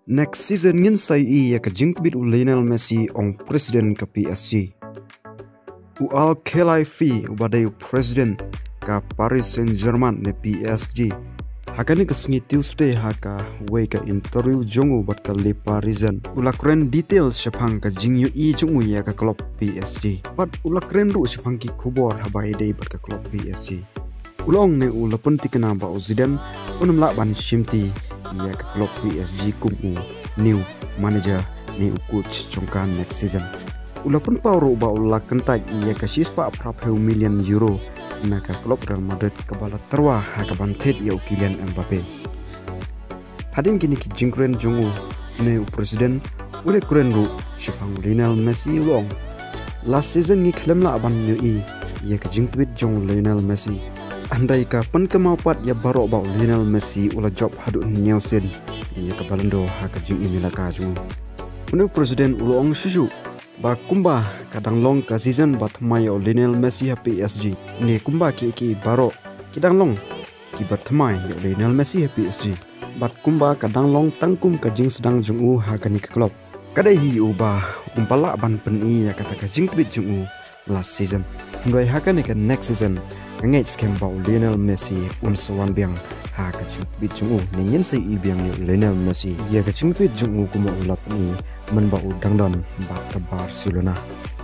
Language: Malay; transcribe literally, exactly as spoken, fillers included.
Next season Ngin Saiñ ya ka jingtbit u Lionel Messi ong president ka P S G. U al kelai fi u badai u president ka Paris Saint-Germain ne P S G. Hakani ka sengi Tuesday haka wei ka interview jongu bat ka le Parisian. Ula kren details syapang ka jing yu i jongu ya ka klub P S G. Pat ula kren ru syapang ki kubor habai dei bat ka klub P S G. Ulong ne ula penting kena ba u Zidane unum la ban shimti ia ke klub P S G kum u new manager ni u coach jongkan next season. Ula pun pauro ba ula kentai ia ke sispa aprap million euro na ka klub Real Madrid ke bala terwa ha ka bantet ia u Kylian Mbappe. Hadin kini ki jingkren jongu ne u president ule kren ru shipang Lionel Messi long. Last season ni klem la ban yu i ia ke jingtwit jong Lionel Messi. Andai ka pen kemaupat ya barok bau Lionel Messi ula job hadu nyausen ia ka balando ha ka jing ini laka jungu. Unu presiden ulong susu ba kumba kadang long ka season bat mayo Lionel Messi ha P S G. Ni kumba ki ki barok kidang long ki bat mai yo Lionel Messi ha P S G. Bat kumba kadang long tangkum ka jing sedang jungu ha ka ni ka klub. Kadai hi uba umpala ban pen i ya kata ka jing twit jungu last season. Ndoi ha ka ni ka next season. Ngai skem bau Lionel Messi un sawan biang ha ka chung bit chung u ningen sei i biang ni Lionel Messi ya ka chung bit chung u kuma ulap ni man bau dangdon ba ka Barcelona.